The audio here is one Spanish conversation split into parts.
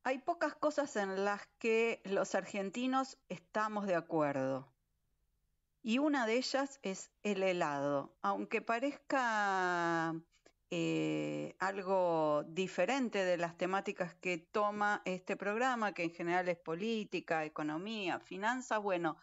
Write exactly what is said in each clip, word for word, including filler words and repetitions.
Hay pocas cosas en las que los argentinos estamos de acuerdo. Y una de ellas es el helado. Aunque parezca eh, algo diferente de las temáticas que toma este programa, que en general es política, economía, finanzas, bueno,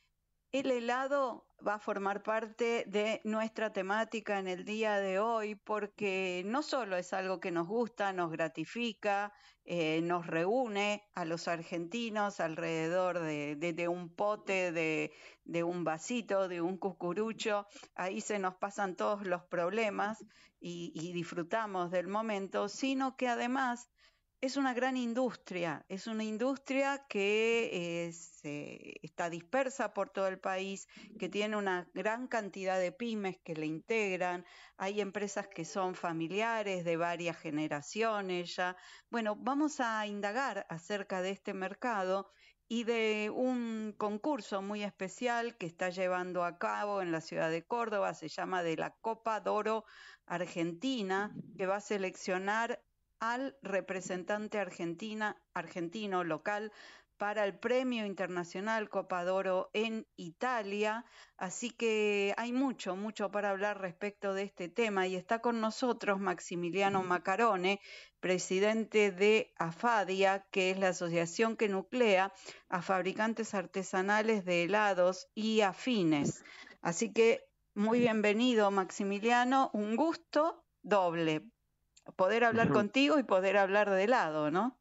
el helado va a formar parte de nuestra temática en el día de hoy porque no solo es algo que nos gusta, nos gratifica, eh, nos reúne a los argentinos alrededor de, de- de un pote, de, de un vasito, de un cucurucho. Ahí se nos pasan todos los problemas y, y disfrutamos del momento, sino que además es una gran industria, es una industria que eh, se- está dispersa por todo el país, que tiene una gran cantidad de pymes que le integran, hay empresas que son familiares de varias generaciones ya. Bueno, vamos a indagar acerca de este mercado y de un concurso muy especial que está llevando a cabo en la ciudad de Córdoba, se llama de la Copa Doro Argentina, que va a seleccionar al representante argentina, argentino local para el Premio Internacional Copa d'Oro en Italia. Así que hay mucho, mucho para hablar respecto de este tema y está con nosotros Maximiliano Macarone, presidente de AFADIA, que es la asociación que nuclea a fabricantes artesanales de helados y afines. Así que muy bienvenido, Maximiliano, un gusto doble poder hablar Ujú. contigo y poder hablar de helado, ¿no?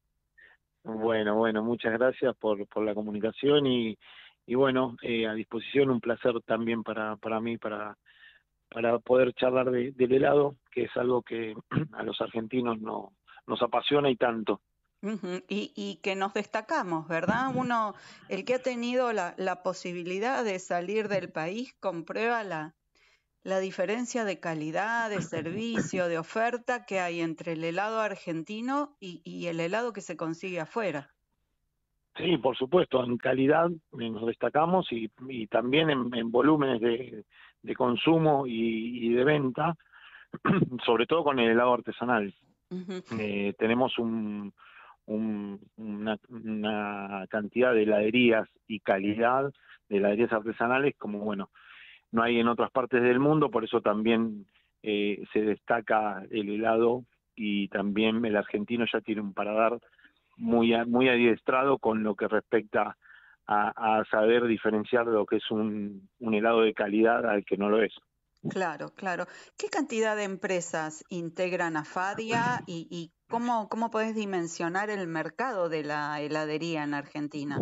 Bueno, bueno, muchas gracias por, por la comunicación y, y bueno, eh, a disposición, un placer también para, para mí, para, para poder charlar de, del helado, que es algo que a los argentinos no, nos apasiona y tanto. Ujú. Y, y que nos destacamos, ¿verdad? Uno, el que ha tenido la, la posibilidad de salir del país, comprueba la, la diferencia de calidad, de servicio, de oferta que hay entre el helado argentino y, y el helado que se consigue afuera. Sí, por supuesto, en calidad eh, nos destacamos y, y también en, en volúmenes de, de consumo y, y de venta, sobre todo con el helado artesanal. Ujú. Eh, tenemos un, un- una, una cantidad de heladerías y calidad de heladerías artesanales como, bueno, no hay en otras partes del mundo, por eso también eh, se destaca el helado y también el argentino ya tiene un paladar muy, a- muy adiestrado con lo que respecta a, a saber diferenciar lo que es un, un helado de calidad al que no lo es. Claro, claro. ¿Qué cantidad de empresas integran a FADIA y, y cómo, cómo podés dimensionar el mercado de la heladería en Argentina?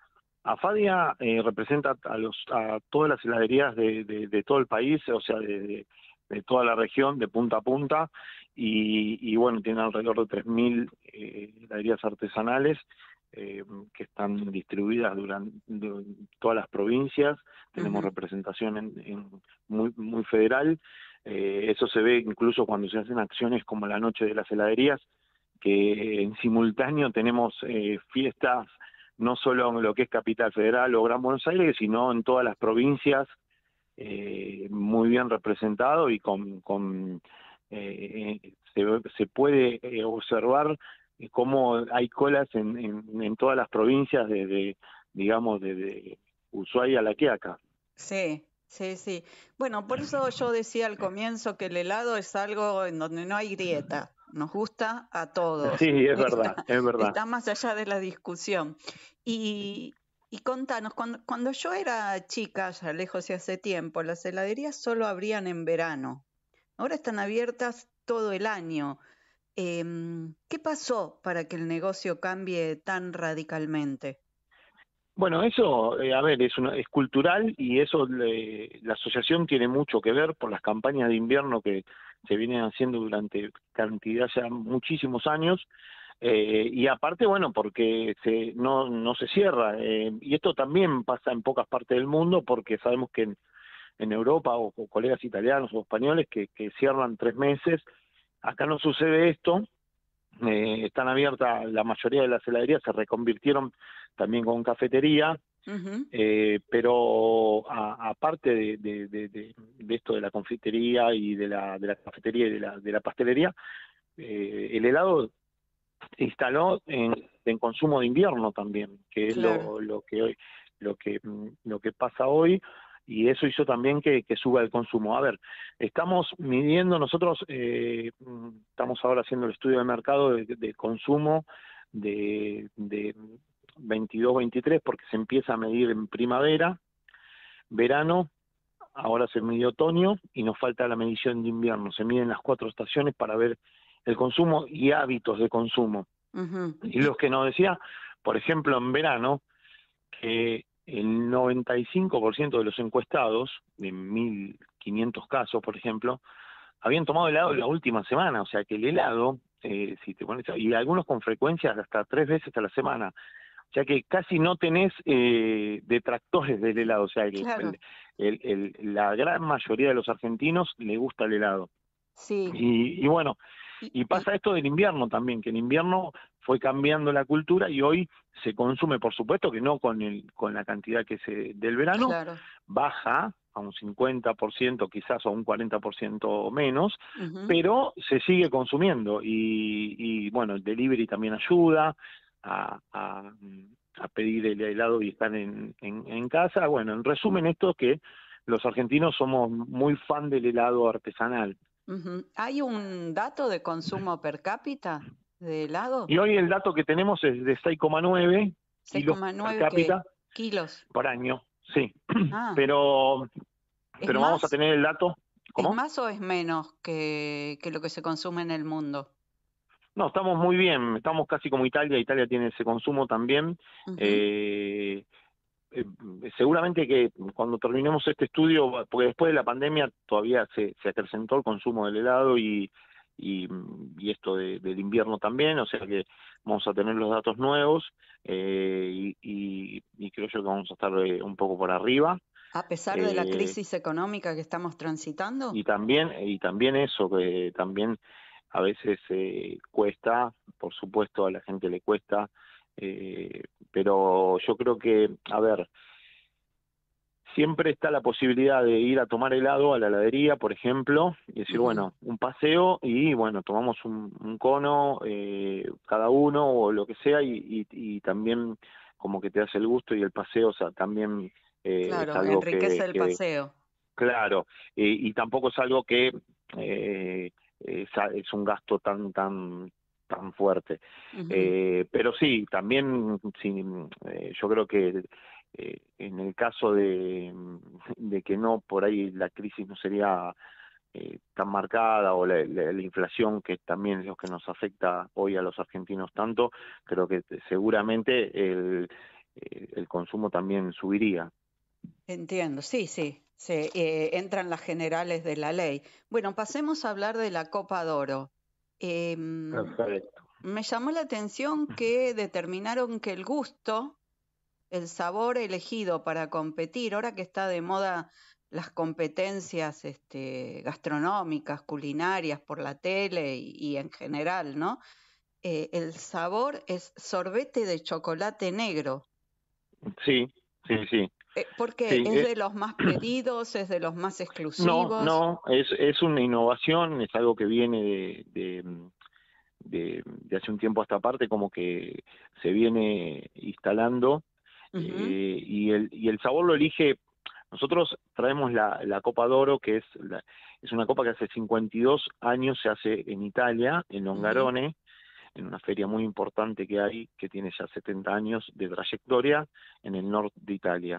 Afadia eh, representa a, los, a todas las heladerías de, de, de todo el país, o sea, de, de, de toda la región, de punta a punta, y, y bueno, tiene alrededor de tres mil eh, heladerías artesanales eh, que están distribuidas durante todas las provincias. Tenemos Ujú. representación en, en muy, muy federal. Eh, eso se ve incluso cuando se hacen acciones como la Noche de las Heladerías, que en simultáneo tenemos eh, fiestas no solo en lo que es Capital Federal o Gran Buenos Aires, sino en todas las provincias, eh, muy bien representado y con, con eh, se, se puede eh, observar cómo hay colas en, en, en todas las provincias, desde, digamos, desde Ushuaia a La Quiaca. Sí, sí, sí. Bueno, por eso yo decía al comienzo que el helado es algo en donde no hay grieta. Nos gusta a Sí, todos. es verdad, Está, es verdad. está más allá de la discusión. Y, y contanos, cuando, cuando yo era chica, ya lejos y hace tiempo, las heladerías solo abrían en verano. Ahora están abiertas todo el año. Em, ¿qué pasó para que el negocio cambie tan radicalmente? Bueno, eso, eh, a ver, es, una, es cultural y eso le- la asociación tiene mucho que ver por las campañas de invierno que se vienen haciendo durante cantidad ya muchísimos años, eh, y aparte, bueno, porque se, no, no se cierra, eh, y esto también pasa en pocas partes del mundo porque sabemos que en, en Europa o, o colegas italianos o españoles que, que cierran tres meses, acá no sucede esto. Eh, están abiertas la mayoría de las heladerías, se reconvirtieron también con cafetería, Ujú, eh, pero a- aparte de, de, de, de- de esto de la confitería y de la, de la cafetería y de la, de la pastelería, eh, el helado se instaló en de consumo de invierno también, que es claro. lo, lo que hoy, lo que lo que pasa hoy, y eso hizo también que, que suba el consumo. A ver, estamos midiendo nosotros, eh, estamos ahora haciendo el estudio de mercado de, de consumo de, de veintidós veintitrés, porque se empieza a medir en primavera, verano, ahora se midió otoño y nos falta la medición de invierno. Se miden las cuatro estaciones para ver el consumo y hábitos de consumo. Uh-huh. Y los que nos decía, por ejemplo, en verano, que el noventa y cinco por ciento de los encuestados, de mil quinientos casos, por ejemplo, habían tomado helado la última semana, o sea que el helado, eh, si te pones, y algunos con frecuencia hasta tres veces a la semana, o sea que casi no tenés eh, detractores del helado, o sea, el, Claro, el, el, el, la gran mayoría de los argentinos le gusta el helado. sí. Y, y bueno, Y, y y, pasa esto del invierno también, que en invierno fue cambiando la cultura y hoy se consume, por supuesto que no con el con la cantidad que se del verano, claro. baja a un cincuenta por ciento quizás o un cuarenta por ciento menos, Uh-huh. pero se sigue consumiendo y, y bueno, el delivery también ayuda a, a, a pedir el helado y estar en, en, en casa. Bueno, en resumen esto que los argentinos somos muy fan del helado artesanal. Uh-huh. ¿Hay un dato de consumo per cápita de helado? Y hoy el dato que tenemos es de seis coma nueve seis kilos coma per nueve ¿qué? cápita Kilos. por año, sí. Ah, Pero ¿es pero vamos a más? tener el dato, ¿Es ¿cómo? más o es menos que, que lo que se consume en el mundo? No, estamos muy bien, estamos casi como Italia, Italia tiene ese consumo también. Uh-huh. Eh, eh, seguramente que cuando terminemos este estudio, porque después de la pandemia todavía se, se acrecentó el consumo del helado y, y, y esto de, del invierno también, o sea que vamos a tener los datos nuevos eh, y, y, y creo yo que vamos a estar eh, un poco por arriba. A pesar de la Eh, crisis económica que estamos transitando. y también y también eso que también a veces eh, cuesta, por supuesto a la gente le cuesta, eh, pero yo creo que, a ver, siempre está la posibilidad de ir a tomar helado a la heladería, por ejemplo, y decir, Uh-huh. bueno, un paseo y, bueno, tomamos un, un cono eh, cada uno o lo que sea y, y, y también como que te hace el gusto y el paseo, o sea, también eh, es Claro, algo enriquece que, el que paseo. claro, eh, y tampoco es algo que eh, es, es un gasto tan, tan tan fuerte. Uh-huh. Eh, pero sí, también sí, eh, yo creo que eh, en el caso de, de que no, por ahí la crisis no sería eh, tan marcada o la, la, la inflación que también es lo que nos afecta hoy a los argentinos tanto, creo que seguramente el, el consumo también subiría. Entiendo, sí, sí, se eh, entran las generales de la ley. Bueno, pasemos a hablar de la Copa D'Oro. Em, Perfecto. me llamó la atención que determinaron que el gusto, el sabor elegido para competir, ahora que está de moda las competencias este, gastronómicas, culinarias por la tele y, y en general, ¿no? Eh, el sabor es sorbete de chocolate negro. Sí, sí, sí. Eh, ¿por qué? Sí, ¿Es eh, de los más pedidos? ¿Es de los más no, exclusivos? no, es, es una innovación, es algo que viene de, de, de, de hace un tiempo a esta parte, como que se viene instalando Ujú, eh, y, el, y el sabor lo elige. Nosotros traemos la, la Copa d'Oro, que es, la, es una copa que hace cincuenta y dos años se hace en Italia, en ujú. Longarone, en una feria muy importante que hay, que tiene ya setenta años de trayectoria en el norte de Italia.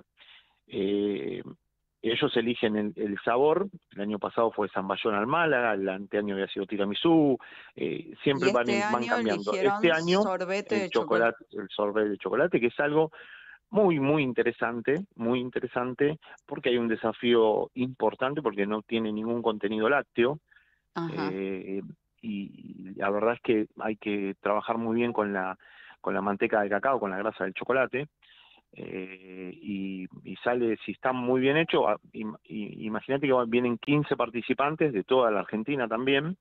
Eh, ellos eligen el, el sabor, el año pasado fue Zamballón al Málaga, el anteaño había sido tiramisú, eh, Y siempre van, este en, van año cambiando. Este eligieron año sorbete el de chocolate. chocolate, el sorbet de chocolate, que es algo muy, muy interesante, muy interesante, porque hay un desafío importante, porque no tiene ningún contenido lácteo, Ajá. eh, y la verdad es que hay que trabajar muy bien con la, con la manteca de cacao, con la grasa del chocolate, eh, y, y sale, si está muy bien hecho, a, im, y, imagínate que vienen quince participantes de toda la Argentina también,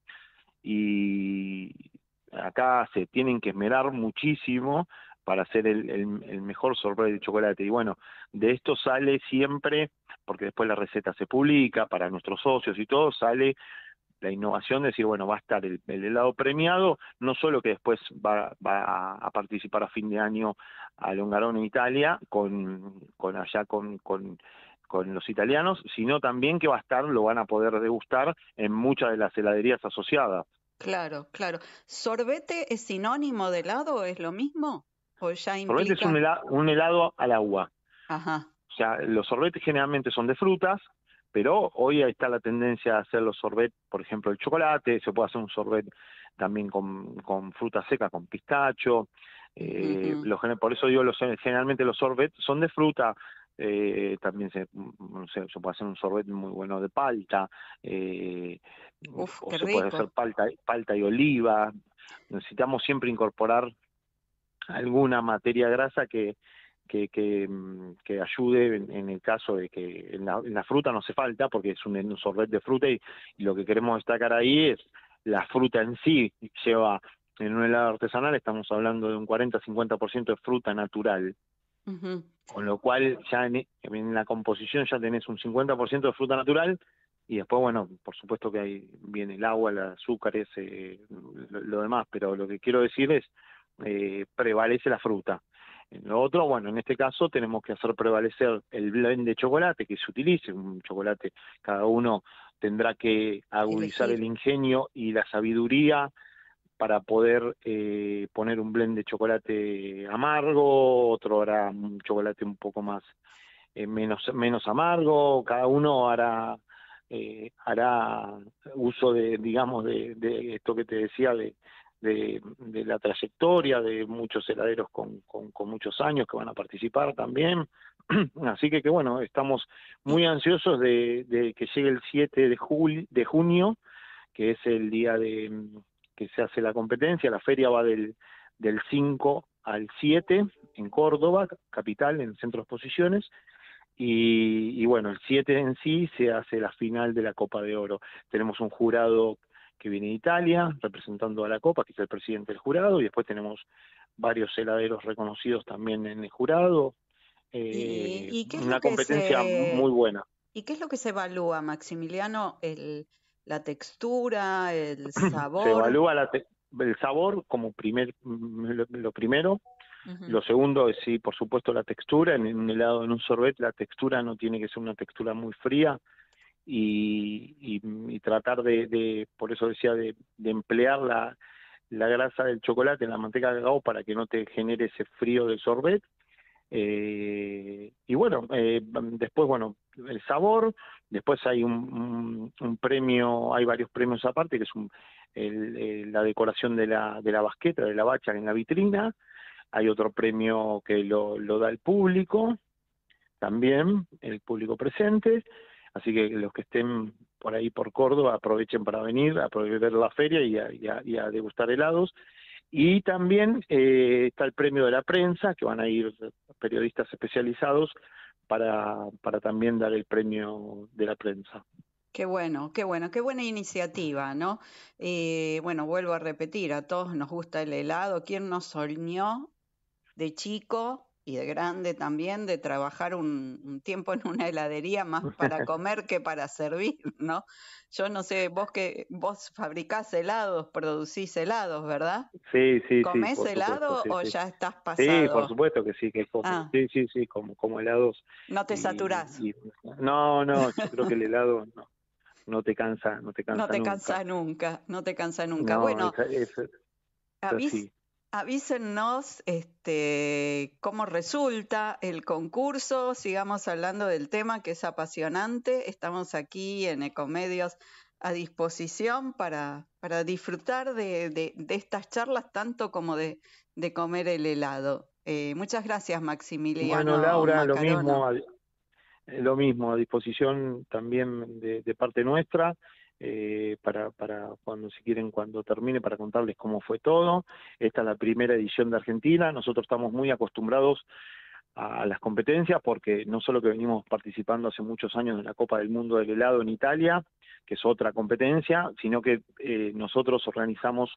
y acá se tienen que esmerar muchísimo para hacer el, el, el mejor sorbet de chocolate. Y bueno, de esto sale siempre, porque después la receta se publica para nuestros socios y todo, sale la innovación de decir, bueno, va a estar el, el helado premiado, no solo que después va, va a participar a fin de año a Longarone en Italia, con, con allá con, con, con los italianos, sino también que va a estar, lo van a poder degustar en muchas de las heladerías asociadas. Claro, claro. ¿Sorbete es sinónimo de helado o es lo mismo? ¿O ya Sorbete es un implica? helado, un helado al agua. Ajá. O sea, los sorbetes generalmente son de frutas, pero hoy está la tendencia a hacer los sorbetes, por ejemplo, el chocolate, se puede hacer un sorbet también con, con fruta seca, con pistacho. Ujú, Eh, ujú. los, por eso digo, los, generalmente los sorbets son de fruta. Eh, también se, no sé, se puede hacer un sorbet muy bueno de palta, eh, Uf, o qué se puede rico. hacer palta, palta y oliva. Necesitamos siempre incorporar alguna materia grasa que, que, que, mm, que ayude en, en el caso de que en la, en la fruta no hace falta, porque es un, un sorbet de fruta y, y lo que queremos destacar ahí es la fruta en sí. Lleva, en un helado artesanal estamos hablando de un cuarenta a cincuenta por ciento de fruta natural, Ujú. con lo cual ya en, en la composición ya tenés un cincuenta por ciento de fruta natural. Y después, bueno, por supuesto que ahí viene el agua, el azúcar, ese, lo, lo demás, pero lo que quiero decir es, eh, prevalece la fruta. En lo otro, bueno, en este caso tenemos que hacer prevalecer el blend de chocolate que se utilice, un chocolate, cada uno tendrá que agudizar Elegir. el ingenio y la sabiduría para poder eh, poner un blend de chocolate amargo, otro hará un chocolate un poco más eh, menos menos amargo, cada uno hará eh, hará uso de, digamos, de, de esto que te decía, de, de, de la trayectoria de muchos heladeros con, con, con muchos años que van a participar también. Así que, que bueno, estamos Y muy ansiosos de, de que llegue el siete de, jul de junio, que es el día de que se hace la competencia. La feria va del, del cinco al siete en Córdoba, capital, en el centro de exposiciones, y, y bueno, el siete en sí se hace la final de la Copa de Oro. Tenemos un jurado que viene de Italia, representando a la Copa, que es el presidente del jurado, y después tenemos varios heladeros reconocidos también en el jurado. ¿Y, Eh, y qué es lo una que competencia muy se buena. y qué es lo que se evalúa, Maximiliano? El, la textura, el Se sabor. evalúa la te- el sabor como primer, lo, lo primero. Ujú. Lo segundo es, sí, por supuesto, la textura. En un helado, en un sorbet, la textura no tiene que ser una textura muy fría, y, y, y tratar de, de, por eso decía, de, de emplear la, la grasa del chocolate en la manteca de cacao para que no te genere ese frío del sorbet. Eh, y bueno, eh, después, bueno, el sabor, después hay un, un, un premio, hay varios premios aparte, que es un, el, el, la decoración de la, de la basqueta, de la bacha en la vitrina. Hay otro premio que lo, lo da el público, también el público presente, así que los que estén por ahí por Córdoba aprovechen para venir, a ver la feria y a, y a, y a degustar helados. Y también eh, está el premio de la prensa, que van a ir periodistas especializados para, para también dar el premio de la prensa. Qué bueno, qué bueno, qué buena iniciativa, ¿no? Eh, bueno, vuelvo a repetir, a todos nos gusta el helado. ¿Quién nos soñó de chico y de grande también de trabajar un, un tiempo en una heladería más para comer que para servir, ¿no? Yo no sé, vos que vos fabricás helados, producís helados, ¿verdad? Sí, sí, sí, ¿Comés por supuesto, helado sí, o sí. ya estás Sí, por pasado? supuesto que sí, que como, Ah, sí, sí, sí, como, como helados. no te saturás, Y, y no, no, yo creo que el helado no, no te cansa, no te no cansa te nunca. cansás nunca, no te cansás nunca. No, Bueno, es, es, es Avis- así. avísennos este, cómo resulta el concurso, sigamos hablando del tema que es apasionante. Estamos aquí en Ecomedios a disposición para, para disfrutar de, de- de estas charlas tanto como de, de comer el helado. Eh, muchas gracias, Bueno, Maximiliano Laura, lo Macarono. mismo, a- lo mismo, a disposición también de, de parte nuestra, eh, para, para cuando, si quieren, cuando termine, para contarles cómo fue todo. Esta es la primera edición de Argentina. Nosotros estamos muy acostumbrados a las competencias, porque no solo que venimos participando hace muchos años en la Copa del Mundo del Helado en Italia, que es otra competencia, sino que eh, nosotros organizamos,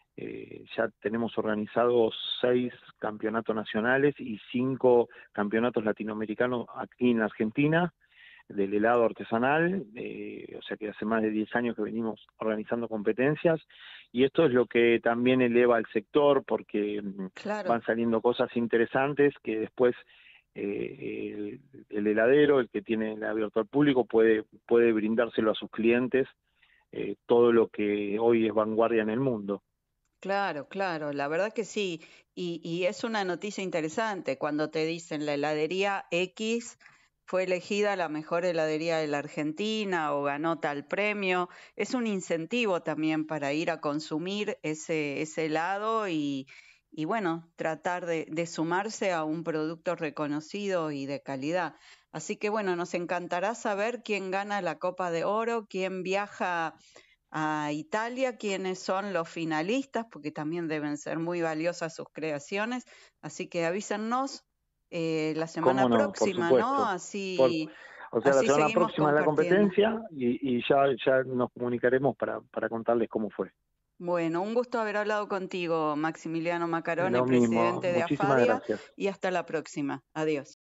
eh, ya tenemos organizados seis campeonatos nacionales y cinco campeonatos latinoamericanos aquí en Argentina. del helado artesanal, eh, o sea que hace más de diez años que venimos organizando competencias, y esto es lo que también eleva al sector, porque mm, Claro. van saliendo cosas interesantes que después eh, el, el heladero, el que tiene abierto al público, puede, puede brindárselo a sus clientes, eh, todo lo que hoy es vanguardia en el mundo. Claro, claro, la verdad que sí. Y, y es una noticia interesante cuando te dicen la heladería X fue elegida la mejor heladería de la Argentina o ganó tal premio. Es un incentivo también para ir a consumir ese, ese helado y, y bueno, tratar de, de sumarse a un producto reconocido y de calidad. Así que bueno, nos encantará saber quién gana la Copa de Oro, quién viaja a Italia, quiénes son los finalistas, porque también deben ser muy valiosas sus creaciones. Así que avísennos eh, la semana ¿Cómo no? Por próxima, ¿no? supuesto. Por, Así, o sea, la así semana seguimos próxima es la compartiendo. competencia y, y ya, ya nos comunicaremos para, para contarles cómo fue. Bueno, un gusto haber hablado contigo, Maximiliano Macarone, Lo mismo, presidente de muchísimas AFADIA, gracias. y hasta la próxima. Adiós.